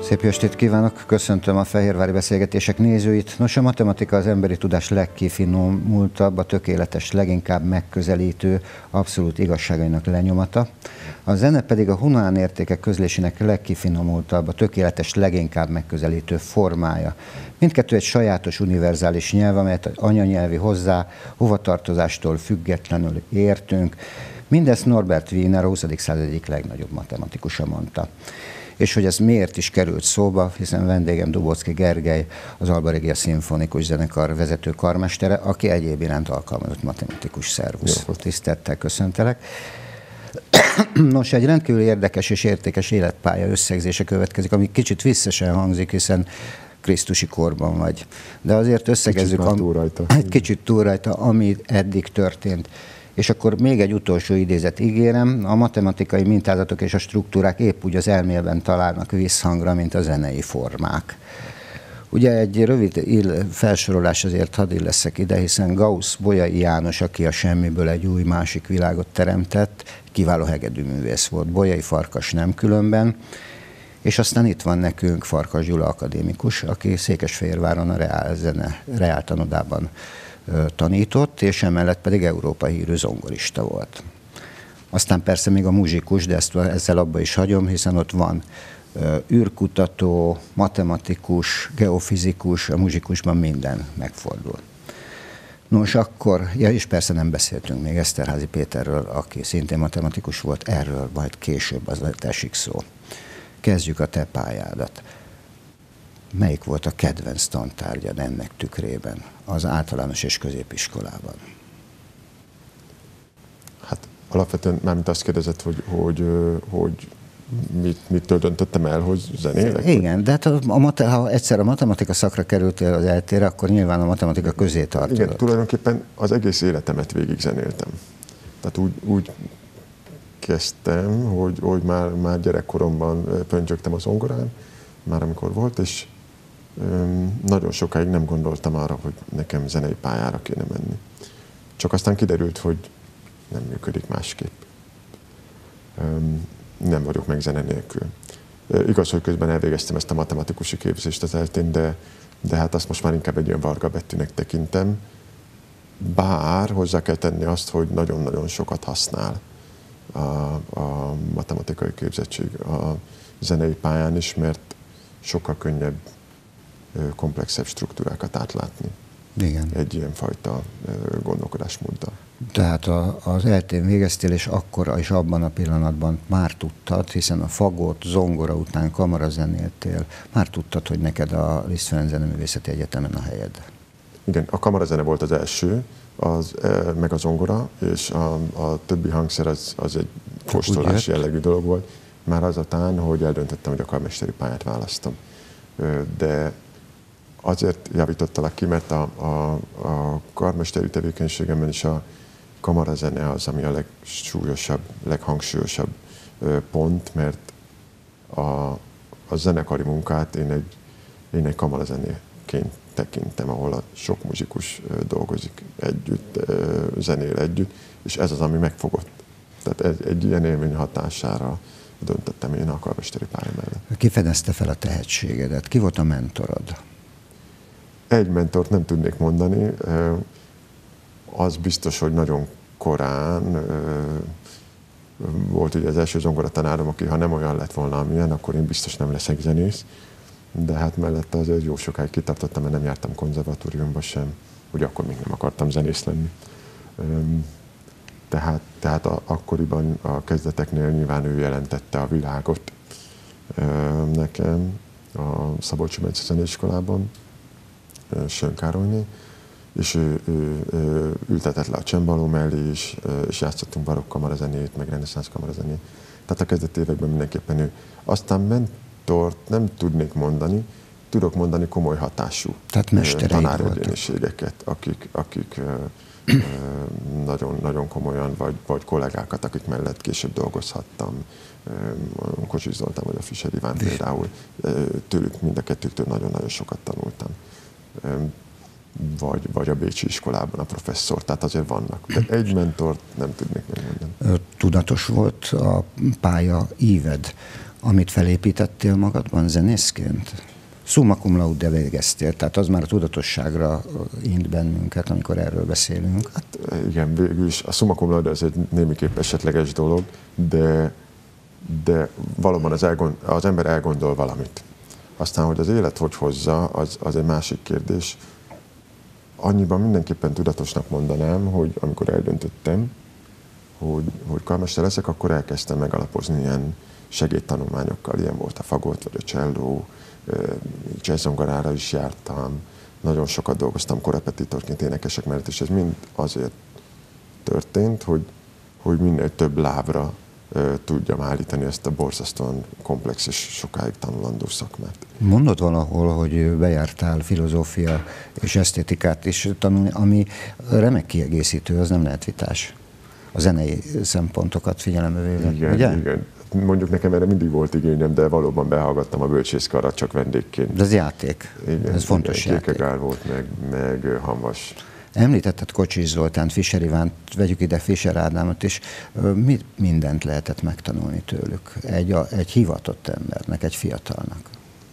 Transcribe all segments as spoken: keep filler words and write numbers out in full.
Szép jó estét kívánok! Köszöntöm a Fehérvári Beszélgetések nézőit. Nos, a matematika az emberi tudás legkifinomultabb, a tökéletes, leginkább megközelítő, abszolút igazságainak lenyomata. A zene pedig a humán értékek közlésének legkifinomultabb, a tökéletes, leginkább megközelítő formája. Mindkettő egy sajátos, univerzális nyelv, amelyet anyanyelvi hozzá, hovatartozástól függetlenül értünk. Mindezt Norbert Wiener, a huszadik század egyik legnagyobb matematikusa mondta. És hogy ez miért is került szóba, hiszen vendégem Dubóczky Gergely, az Alba Regia Szimfonikus Zenekar vezető karmestere, aki egyéb iránt alkalmazott matematikus. Szervusz. Tisztelettel köszöntelek. Nos, egy rendkívül érdekes és értékes életpálya összegzése következik, ami kicsit visszesen hangzik, hiszen krisztusi korban vagy. De azért összegezzük, kicsit túl rajta. egy kicsit túl rajta, ami eddig történt. És akkor még egy utolsó idézet ígérem, a matematikai mintázatok és a struktúrák épp úgy az elméletben találnak visszhangra, mint a zenei formák. Ugye egy rövid felsorolás azért hadd illeszek ide, hiszen Gauss Bolyai János, aki a semmiből egy új másik világot teremtett, kiváló hegedűművész volt. Bolyai Farkas nem különben, és aztán itt van nekünk Farkas Gyula akadémikus, aki Székesfehérváron a Reál zene, Reál tanodában tanított, és emellett pedig európai hírű zongorista volt. Aztán persze még a muzsikus, de ezt, ezzel abba is hagyom, hiszen ott van űrkutató, matematikus, geofizikus, a muzsikusban minden megfordul. Nos, akkor, ja, és persze nem beszéltünk még Eszterházy Péterről, aki szintén matematikus volt, erről majd később az esik szó. Kezdjük a te pályádat. Melyik volt a kedvenc tantárgyad ennek tükrében az általános és középiskolában? Hát alapvetően mármint azt kérdezett, hogy, hogy, hogy mit, mitől döntöttem el, hogy zenélek? Igen, de hát a, a, ha egyszer a matematika szakra kerültél az eltére, akkor nyilván a matematika közé tartodott. Igen, tulajdonképpen az egész életemet végig zenéltem. Tehát úgy, úgy kezdtem, hogy, hogy már, már gyerekkoromban pöncsögtem a zongorán, már amikor volt, és nagyon sokáig nem gondoltam arra, hogy nekem zenei pályára kéne menni. Csak aztán kiderült, hogy nem működik másképp. Nem vagyok meg zene nélkül. Igaz, hogy közben elvégeztem ezt a matematikusi képzést az eltén, de, de hát azt most már inkább egy olyan varga betűnek tekintem. Bár hozzá kell tenni azt, hogy nagyon-nagyon sokat használ a, a matematikai képzettség a zenei pályán is, mert sokkal könnyebb komplexebb struktúrákat átlátni. Igen. Egy ilyen fajta gondolkodásmóddal. Tehát a, az eltén végeztél, és akkor és abban a pillanatban már tudtad, hiszen a fagot, zongora után kamarazenéltél, már tudtad, hogy neked a Liszt Ferenc Zeneművészeti Egyetemen a helyed. Igen, a kamarazene volt az első, az, meg a zongora, és a, a többi hangszer az, az egy kóstolás jellegű dolog volt. Már azután, hogy eldöntöttem, hogy a karmesteri pályát választom. De azért javítottalak ki, mert a, a, a karmesteri tevékenységemben is a kamarazene az, ami a legsúlyosabb, leghangsúlyosabb pont, mert a, a zenekari munkát én egy, én egy kamarazenéként tekintem, ahol a sok muzsikus dolgozik együtt, zenél együtt, és ez az, ami megfogott. Tehát egy, egy ilyen élmény hatására döntöttem én a karmesteri pálya mellett. Ki fedezte fel a tehetségedet? Ki volt a mentorod? Egy mentort nem tudnék mondani. Az biztos, hogy nagyon korán volt ugye az első zongoratanárom, aki ha nem olyan lett volna, amilyen, akkor én biztos nem leszek zenész. De hát mellette azért jó sokáig kitartottam, mert nem jártam konzervatóriumba sem. Ugye akkor még nem akartam zenész lenni. Tehát, tehát a, akkoriban a kezdeteknél nyilván ő jelentette a világot nekem a Szabolcsi-Bence Zeneiskolában, Sön Károlyné, és ő, ő, ő ültetett le a csembaló mellé is, és játszottunk barokk kamarazenét, meg reneszánsz kamarazenét. Tehát a kezdeti években mindenképpen ő. Aztán mentort nem tudnék mondani, tudok mondani komoly hatású tanáregyéniségeket, akik, akik nagyon, nagyon komolyan, vagy, vagy kollégákat, akik mellett később dolgozhattam. Kocsis Zoltán vagy a Fischer Iván például. Tőlük, mind a kettőktől nagyon-nagyon sokat tanultam. Vagy, vagy a bécsi iskolában a professzor, tehát azért vannak. De egy mentort nem tudnék megmondani. Tudatos volt a pálya íved, Amit felépítettél magadban zenészként? Summa cum laude végeztél, tehát az már a tudatosságra int bennünket, amikor erről beszélünk. Hát igen, végül is a summa cum laude az egy némiképp esetleges dolog, de, de valóban az, elgond, az ember elgondol valamit. Aztán, hogy az élet hogy hozza, az, az egy másik kérdés. Annyiban mindenképpen tudatosnak mondanám, hogy amikor eldöntöttem, hogy, hogy karmester leszek, akkor elkezdtem megalapozni ilyen segédtanulmányokkal. Ilyen volt a fagot, vagy a cselló, jazzzongorára is jártam, nagyon sokat dolgoztam korepetitorként énekesek mellett, és ez mind azért történt, hogy, hogy minél több lábra tudjam állítani ezt a borzasztóan komplex és sokáig tanulandó szakmát. Mondod valahol, hogy bejártál filozófia és esztétikát is tanulni, ami remek kiegészítő, az nem lehet vitás. A zenei szempontokat figyelembe véve, igen, ugye? Igen. Mondjuk nekem erre mindig volt igényem, de valóban behallgattam a bölcsészkarra csak vendégként. De ez játék. Igen, ez fontos igen, játék. Kierkegaard volt, meg, meg Hamvas. Említetted Kocsis Zoltánt, Fischer Ivánt, vegyük ide Fischer Ádámot is. Mit mindent lehetett megtanulni tőlük? Egy, egy hivatott embernek, egy fiatalnak.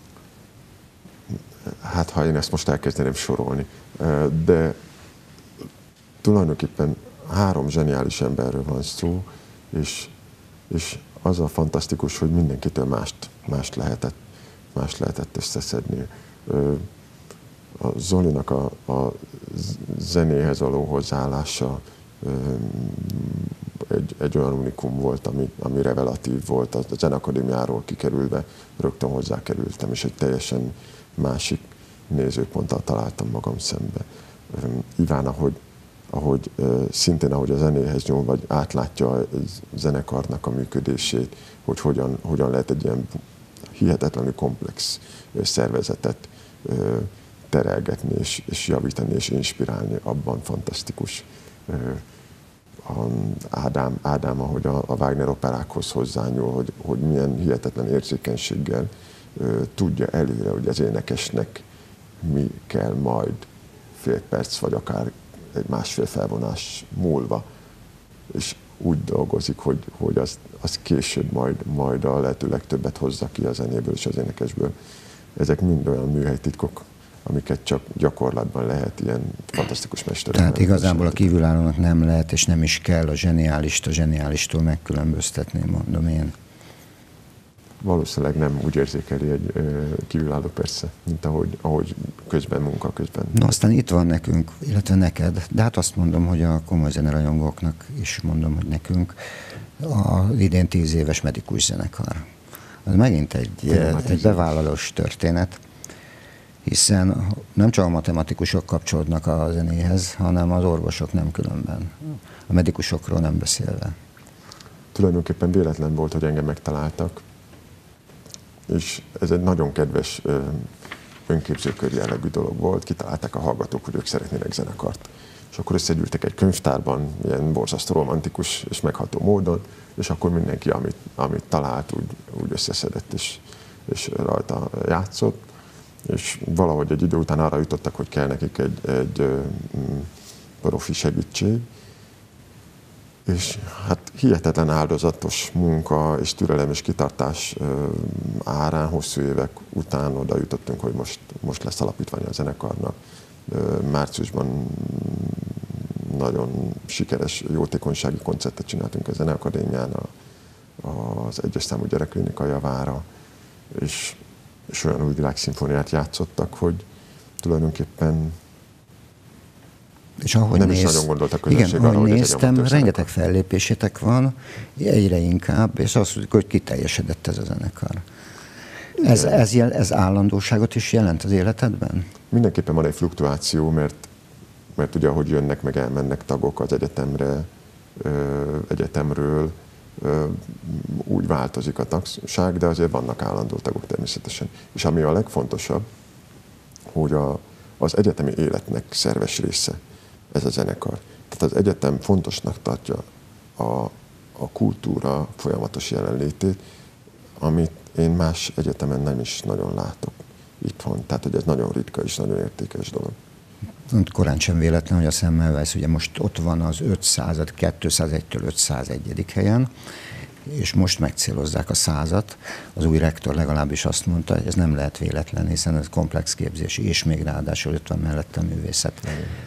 Hát, ha én ezt most elkezdeném sorolni. De tulajdonképpen három zseniális emberről van szó, és, és az a fantasztikus, hogy mindenkitől mást, mást, lehetett, mást lehetett összeszedni. A Zolinak a, a zenéhez való hozzáállása egy, egy olyan unikum volt, ami, ami revelatív volt. A Zeneakadémiáról kikerülve rögtön hozzákerültem, és egy teljesen másik nézőponttal találtam magam szembe. Iván, ahogy, ahogy szintén ahogy a zenéhez nyúl, vagy átlátja a zenekarnak a működését, hogy hogyan, hogyan lehet egy ilyen hihetetlenül komplex szervezetet terelgetni, és, és javítani, és inspirálni, abban fantasztikus. Ádám, Ádám ahogy a, a Wagner operákhoz hozzányúl, hogy, hogy milyen hihetetlen érzékenységgel tudja előre, hogy az énekesnek mi kell majd fél perc, vagy akár egy másfél felvonás múlva, és úgy dolgozik, hogy, hogy az, az később majd, majd a lehető legtöbbet hozza ki a zenéből és az énekesből. Ezek mind olyan műhelytitkok, amiket csak gyakorlatban lehet ilyen fantasztikus mesterek. Tehát igazából a kívülállónak nem lehet, és nem is kell a zseniálist a zseniálistól megkülönböztetni, mondom én. Valószínűleg nem úgy érzékeli egy kívülálló persze, mint ahogy, ahogy közben munka, közben. No, aztán itt van nekünk, illetve neked, de hát azt mondom, hogy a komoly zenerajongóknak is mondom, hogy nekünk az idén tíz éves medikus zenekar. Az megint egy, egy bevállalós történet, hiszen nem csak a matematikusok kapcsolódnak a zenéhez, hanem az orvosok nem különben. A medikusokról nem beszélve. Tulajdonképpen véletlen volt, hogy engem megtaláltak, és ez egy nagyon kedves önképzőkör jellegű dolog volt. Kitalálták a hallgatók, hogy ők szeretnének zenekart. És akkor összegyűltek egy könyvtárban, ilyen borzasztó romantikus és megható módon, és akkor mindenki, amit, amit talált, úgy, úgy összeszedett és, és rajta játszott. És valahogy egy idő után arra jutottak, hogy kell nekik egy, egy profi segítség. És hát hihetetlen áldozatos munka és türelem és kitartás árán hosszú évek után oda jutottunk, hogy most, most lesz alapítványa a zenekarnak. Márciusban nagyon sikeres jótékonysági koncertet csináltunk a Zeneakadémián az egyes számú gyerekklinika javára, és, és olyan új világszimfóniát játszottak, hogy tulajdonképpen és ahogy nem néz, is nagyon gondoltak közönség igen, arra, ahogy hogy néztem, rengeteg fellépésétek van, egyre inkább, és azt mondjuk, hogy kiteljesedett ez a zenekar. Ez, ez, jel, ez állandóságot is jelent az életedben? Mindenképpen van egy fluktuáció, mert, mert ugye ahogy jönnek meg elmennek tagok az egyetemre, ö, egyetemről, ö, úgy változik a tagság, de azért vannak állandó tagok természetesen. És ami a legfontosabb, hogy a, az egyetemi életnek szerves része ez a zenekar. Tehát az egyetem fontosnak tartja a, a kultúra folyamatos jelenlétét, amit én más egyetemen nem is nagyon látok itthon. Tehát, hogy ez nagyon ritka és nagyon értékes dolog. Korán sem véletlen, hogy a Semmelweis ugye most ott van az ötszáz, kétszázegytől ötszázegyedik helyen, és most megcélozzák a százat. Az új rektor legalábbis azt mondta, hogy ez nem lehet véletlen, hiszen ez komplex képzés, és még ráadásul ott van mellette a művészet.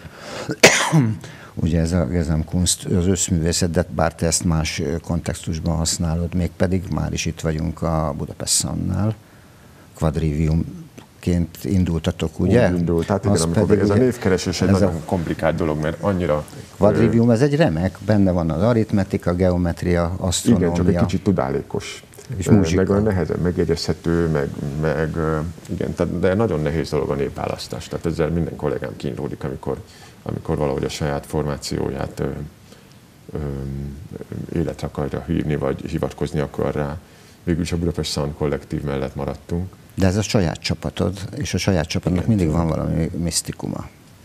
Ugye ez a Gesamtkunst, az összművészet, de bár te ezt más kontextusban használod, mégpedig már is itt vagyunk a Budapest Szannál, Quadriviumként indultatok, ugye? Úgy indult, hát igen, amikor pedig, ez a névkeresés egy nagyon a komplikált dolog, mert annyira... Quadrivium, ez egy remek, benne van az aritmetika, geometria, asztronómia. Igen, csak egy kicsit tudálékos. És muzsika. Meg olyan nehezen megjegyezhető, meg, meg igen, de nagyon nehéz dolog a névválasztás. Tehát ezzel minden kollégám kínlódik, amikor, amikor valahogy a saját formációját ö, ö, életre akarja hívni, vagy hivatkozni akar rá. Végülis a Budapest Szan kollektív mellett maradtunk. De ez a saját csapatod, és a saját csapatnak igen, mindig van valami misztikuma.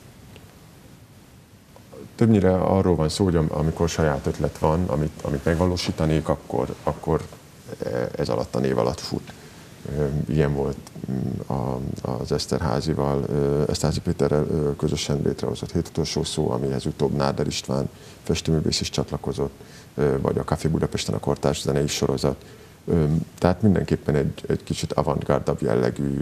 Többnyire arról van szó, hogy amikor saját ötlet van, amit, amit megvalósítanék, akkor, akkor ez alatt a név alatt fut. Ilyen volt az Eszterházival, Eszterházi Péterrel közösen létrehozott Hét utolsó szó, amihez utóbb Náder István festőművész is csatlakozott, vagy a Café Budapesten a kortárs zenei sorozat. Tehát mindenképpen egy, egy kicsit avantgárdabb jellegű,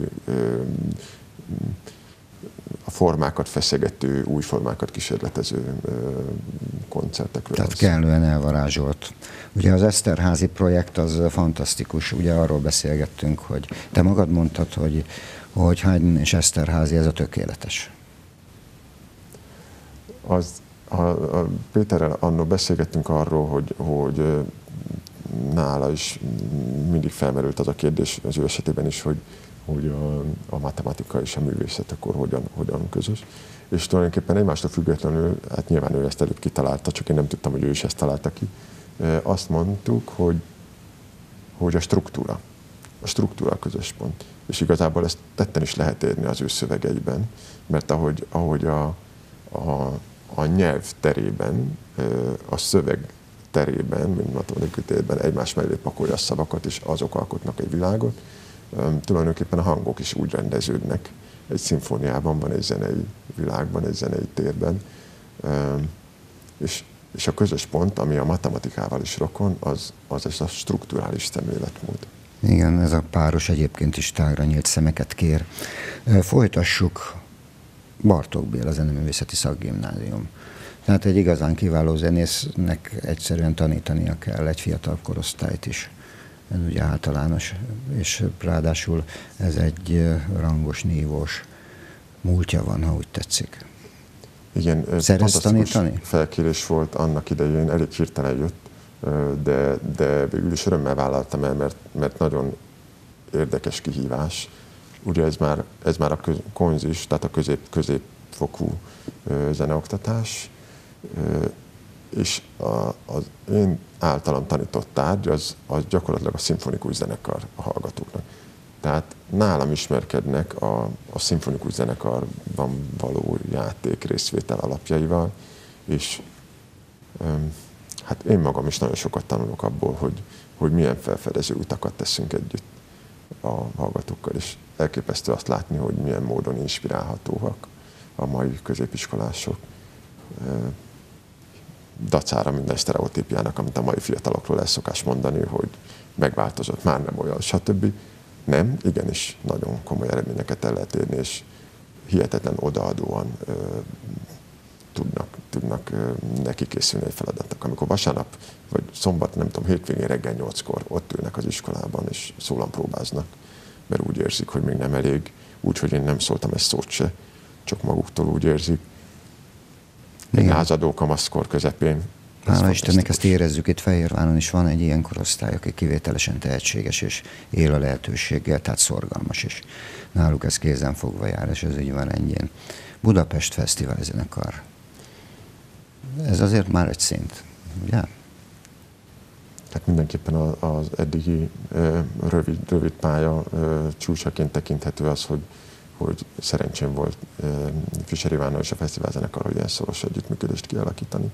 a formákat feszegető, új formákat kísérletező koncertekről. Tehát kellően elvarázsolt. Ugye az Eszterházi projekt az fantasztikus, ugye arról beszélgettünk, hogy te magad mondtad, hogy, hogy Haydn és Eszterházi, ez a tökéletes. Az, a, a Péterrel annól beszélgettünk arról, hogy, hogy nála is mindig felmerült az a kérdés az ő esetében is, hogy, hogy a, a matematika és a művészet akkor hogyan, hogyan közös. És tulajdonképpen egymástól függetlenül, hát nyilván ő ezt előbb kitalálta, csak én nem tudtam, hogy ő is ezt találta ki. Azt mondtuk, hogy, hogy a struktúra, a struktúra a közös pont. És igazából ezt tetten is lehet érni az ő szövegeiben, mert ahogy, ahogy a, a, a nyelv terében, a szöveg terében, mint matematikai térben egymás mellé pakolja a szavakat, és azok alkotnak egy világot, tulajdonképpen a hangok is úgy rendeződnek. Egy szimfóniában van, egy zenei világban, egy zenei térben. És, és a közös pont, ami a matematikával is rokon, az, az ez a strukturális szemléletmód. Igen, ez a páros egyébként is tágra nyílt szemeket kér. Folytassuk. Bartók Béla Zeneművészeti Szakgimnázium. Tehát egy igazán kiváló zenésznek egyszerűen tanítania kell egy fiatal korosztályt is. Ez ugye általános, és ráadásul ez egy rangos, nívós múltja van, ha úgy tetszik. Igen, szeretsz tanítani? Felkérés volt annak idején, elég hirtelen jött, de, de végül is örömmel vállaltam el, mert, mert nagyon érdekes kihívás. Ugye ez már, ez már a köz, konzis, tehát a közép, középfokú zeneoktatás, és a, az én általam tanított tárgy az, az gyakorlatilag a szimfonikus zenekar a hallgatóknak. Tehát nálam ismerkednek a, a szimfonikus zenekarban való játék részvétel alapjaival, és öm, hát én magam is nagyon sokat tanulok abból, hogy, hogy milyen felfedező utakat teszünk együtt a hallgatókkal, és elképesztő azt látni, hogy milyen módon inspirálhatóak a mai középiskolások. Dacára minden sztereotípiának, amit a mai fiatalokról el szokás mondani, hogy megváltozott, már nem olyan, stb. Nem, igenis nagyon komoly eredményeket el lehet érni, és hihetetlen odaadóan ö, tudnak, tudnak ö, neki készülni egy feladatnak. Amikor vasárnap, vagy szombat, nem tudom, hétvégén reggel nyolckor ott ülnek az iskolában, és szólampróbáznak, mert úgy érzik, hogy még nem elég, úgy, hogy én nem szóltam egy szót se, csak maguktól úgy érzik. Egy lázadó kamaszkor közepén. Hála Istennek, ezt érezzük, itt Fehérváron is van egy ilyen korosztály, aki kivételesen tehetséges és él a lehetőséggel, tehát szorgalmas is. Náluk ez kézen fogva jár, és ez így van rendjén. Budapest Fesztivál Zenekar. Ez azért már egy szint, ugye? Tehát mindenképpen az eddigi rövid, rövid pálya csúcsaként tekinthető az, hogy hogy szerencsém volt Fischer Ivánnal és a fesztiválzenekarral ilyen szoros együttműködést kialakítani.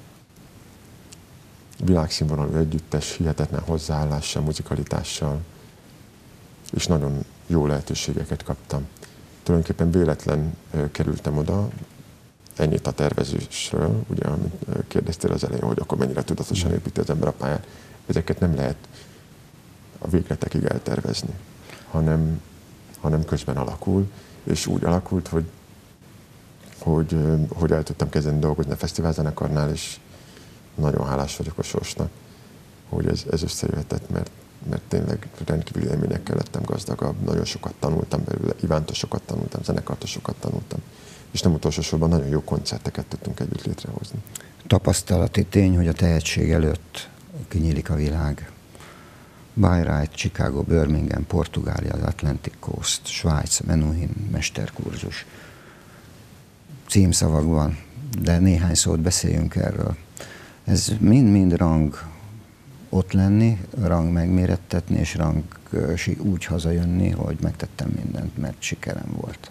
Világszínvonalú együttes, hihetetlen hozzáállással, muzikalitással, és nagyon jó lehetőségeket kaptam. Tulajdonképpen véletlen kerültem oda, ennyit a tervezésről, ugye, amit kérdeztél az elején, hogy akkor mennyire tudatosan építi az ember a pályát. ezeket nem lehet a végletekig eltervezni, hanem, hanem közben alakul, és úgy alakult, hogy, hogy, hogy el tudtam kezdeni dolgozni a fesztiválzenekarnál, és nagyon hálás vagyok a sorsnak, hogy ez, ez összejöhetett, mert, mert tényleg rendkívüli élményekkel lettem gazdagabb, nagyon sokat tanultam belőle, Ivántól sokat tanultam, zenekartól sokat tanultam, és nem utolsó sorban nagyon jó koncerteket tudtunk együtt létrehozni. Tapasztalati tény, hogy a tehetség előtt kinyílik a világ. Bayreuth, Chicago, Birmingham, Portugália, Atlantic Coast, Svájc, Menuhin, mesterkurzus. Címszavakban, de néhány szót beszéljünk erről. Ez mind-mind rang ott lenni, rang megmérettetni, és rang úgy hazajönni, hogy megtettem mindent, mert sikerem volt.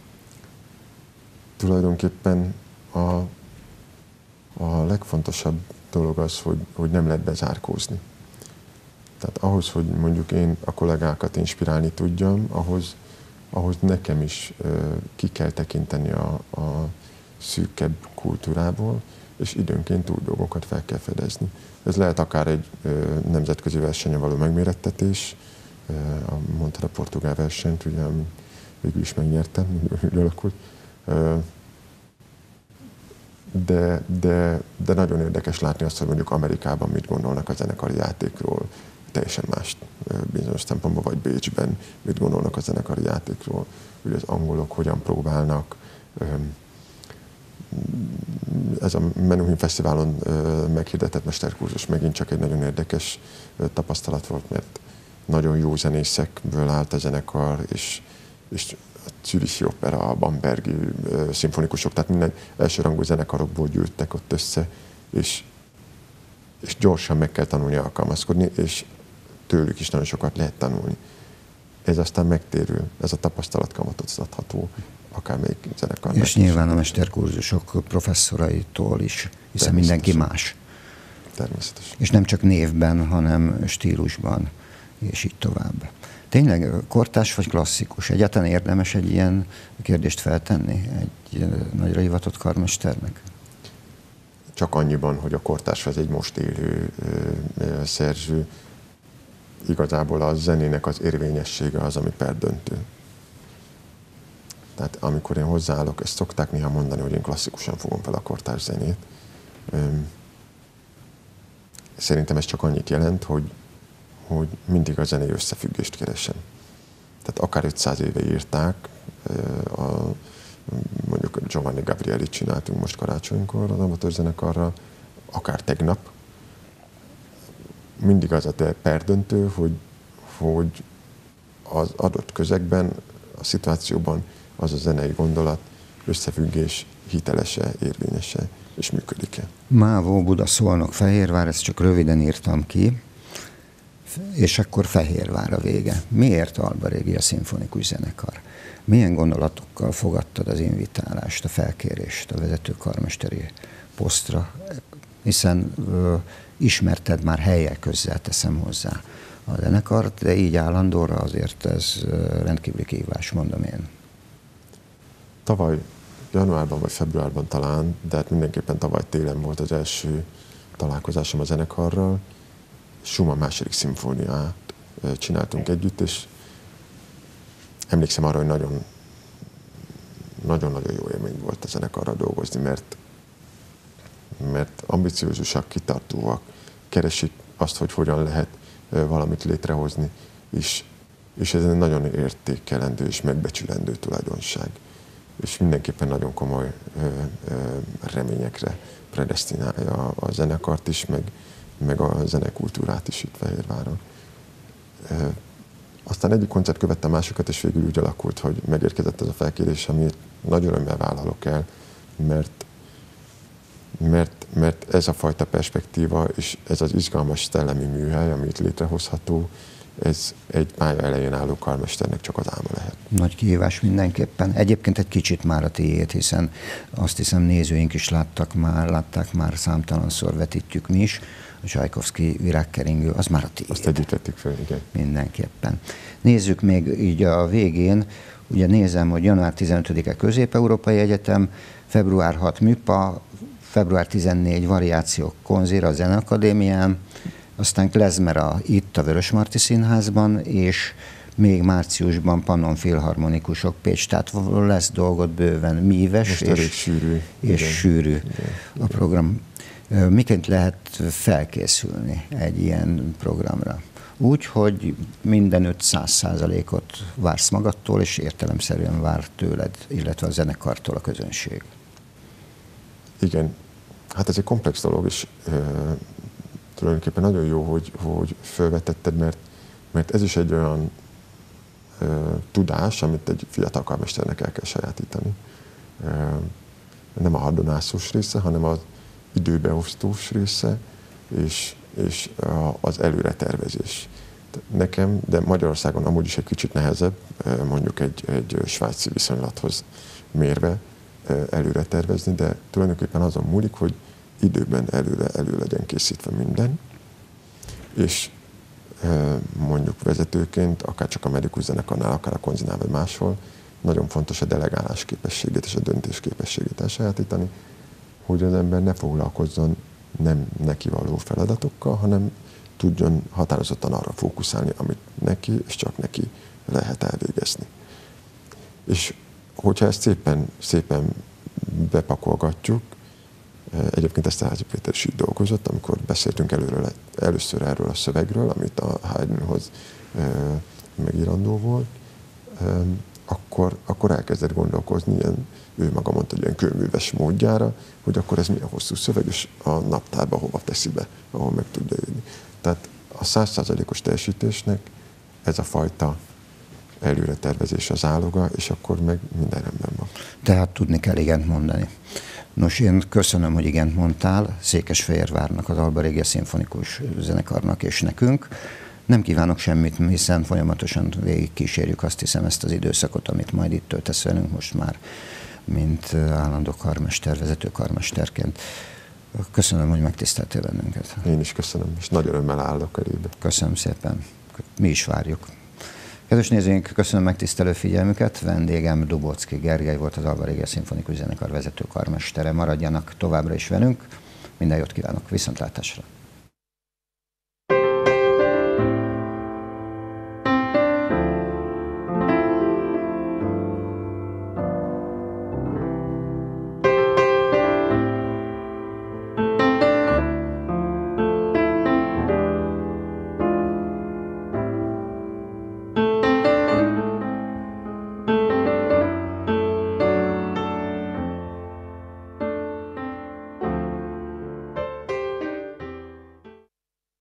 Tulajdonképpen a, a legfontosabb dolog az, hogy, hogy nem lehet bezárkózni. Tehát ahhoz, hogy mondjuk én a kollégákat inspirálni tudjam, ahhoz, ahhoz nekem is ö, ki kell tekinteni a, a szűkebb kultúrából, és időnként új dolgokat fel kell fedezni. Ez lehet akár egy ö, nemzetközi versenyen való megmérettetés, ö, mondtad a portugál versenyt, ugye, ami végül is megnyertem, úgy alakult. Ö, de, de, de nagyon érdekes látni azt, hogy mondjuk Amerikában mit gondolnak a zenekari játékról, teljesen más bizonyos szempontból, vagy Bécsben mit gondolnak a zenekari játékról, hogy az angolok hogyan próbálnak. Ez a Menuhin Fesztiválon meghirdetett mesterkurzus megint csak egy nagyon érdekes tapasztalat volt, mert nagyon jó zenészekből állt a zenekar, és, és a Zürichi Opera, a Bambergi szimfonikusok, tehát minden elsőrangú zenekarokból gyűjttek ott össze, és, és gyorsan meg kell tanulni alkalmazkodni, és tőlük is nagyon sokat lehet tanulni. Ez aztán megtérül, ez a tapasztalat kamatoztatható akármelyik zenekarnak. És nyilván a mesterkurzusok professzoraitól is, hiszen mindenki más. Természetesen. És nem csak névben, hanem stílusban, és így tovább. Tényleg kortárs vagy klasszikus? Egyáltalán érdemes egy ilyen kérdést feltenni egy nagyra hivatott karmesternek? Csak annyiban, hogy a kortárs az egy most élő ö, szerző. Igazából a zenének az érvényessége az, ami perdöntő. Tehát amikor én hozzáállok, ezt szokták néha mondani, hogy én klasszikusan fogom fel a kortárs zenét. Szerintem ez csak annyit jelent, hogy, hogy mindig a zenei összefüggést keresem. Tehát akár ötszáz éve írták, a, mondjuk Giovanni Gabrieli csináltunk most karácsonykor az amatőr zenekarra, akár tegnap. Mindig az a perdöntő, hogy, hogy az adott közegben, a szituációban az a zenei gondolat, összefüggés hitelese, érvényese, és működik-e. Mávó, Buda, Szolnok, Fehérvár, ezt csak röviden írtam ki, és akkor Fehérvár a vége. Miért Alba Regia Szimfonikus Zenekar? Milyen gondolatokkal fogadtad az invitálást, a felkérést a vezető karmesteri posztra? Hiszen ö, ismerted már helyek közzel, teszem hozzá a zenekart, de így állandóra azért ez rendkívüli kihívás, mondom én. Tavaly januárban vagy februárban talán, de hát mindenképpen tavaly télen volt az első találkozásom a zenekarral. Schumann második szimfóniát csináltunk együtt, és emlékszem arra, hogy nagyon nagyon-nagyon jó élmény volt a zenekarral dolgozni, mert, mert ambiciózusak, kitartóak, keresik azt, hogy hogyan lehet valamit létrehozni, és, és ez egy nagyon értékelendő és megbecsülendő tulajdonság. És mindenképpen nagyon komoly ö, ö, reményekre predesztinálja a, a zenekart is, meg, meg a zenekultúrát is itt Fehérváron. Ö, aztán egyik koncert követte a másokat, és végül úgy alakult, hogy megérkezett ez a felkérés, amit nagy örömmel vállalok el, mert, mert, mert ez a fajta perspektíva, és ez az izgalmas szellemi műhely, amit létrehozható, ez egy pálya elején álló karmesternek csak az álma lehet. Nagy kihívás mindenképpen. Egyébként egy kicsit már a tiéd, hiszen azt hiszem nézőink is láttak már, látták már, számtalanszor vetítjük mi is. A Csajkovszky Virágkeringő, az már a tiéd. Azt együtt vettük fel, igen. Mindenképpen. Nézzük még így a végén. Ugye nézem, hogy január tizenötödike Közép-Európai Egyetem, február hatodika Műpa, február tizennégyedike Variációk Konzér a Zeneakadémián, aztán klezmera itt a Vörösmarty Színházban, és még márciusban Pannon Filharmonikusok Pécs, tehát lesz dolgot bőven, míves és, sűrű, és igen. sűrű Igen. a program. Miként lehet felkészülni egy ilyen programra? Úgy, hogy mindenütt száz százalékot vársz magadtól, és értelemszerűen vár tőled, illetve a zenekartól a közönség. Igen, hát ez egy komplex dolog, és e, tulajdonképpen nagyon jó, hogy, hogy felvetetted, mert, mert ez is egy olyan e, tudás, amit egy fiatal karmesternek el kell sajátítani. E, nem a hadonászós része, hanem az időbeosztós része, és, és az előre tervezés. Nekem, de Magyarországon amúgy is egy kicsit nehezebb, mondjuk egy, egy svájci viszonylathoz mérve előre tervezni, de tulajdonképpen azon múlik, hogy időben előre elő legyen készítve minden, és mondjuk vezetőként, akár csak a medikus zenekarnál, akár a konzinál vagy máshol, nagyon fontos a delegálás képességét és a döntés képességét elsajátítani, hogy az ember ne foglalkozzon nem neki való feladatokkal, hanem tudjon határozottan arra fókuszálni, amit neki és csak neki lehet elvégezni. És hogyha ezt szépen, szépen bepakolgatjuk, egyébként Eszterházy Péter is így dolgozott, amikor beszéltünk előről, először erről a szövegről, amit a Haydnhoz megírandó volt, akkor, akkor elkezdett gondolkozni, ilyen, ő maga mondta, hogy ilyen kőműves módjára, hogy akkor ez milyen hosszú szöveg, és a naptárba hova teszi be, ahol meg tudja írni. Tehát a száz százalékos teljesítésnek ez a fajta előre tervezés az áloga, és akkor meg minden rendben van. Tehát tudni kell igent mondani. Nos, én köszönöm, hogy igent mondtál Székesfehérvárnak, az Alba Regia Szimfonikus Zenekarnak és nekünk. Nem kívánok semmit, hiszen folyamatosan végig kísérjük, azt hiszem, ezt az időszakot, amit majd itt töltesz velünk most már, mint állandó karmester, vezető karmesterként. Köszönöm, hogy megtiszteltél bennünket. Én is köszönöm, és nagy örömmel állok elébe. Köszönöm szépen. Mi is várjuk. Kedves nézőink, köszönöm megtisztelő figyelmüket. Vendégem Dubóczky Gergely volt, az Alba Regia Szimfonikus Zenekar vezető karmestere. Maradjanak továbbra is velünk. Minden jót kívánok. Viszontlátásra.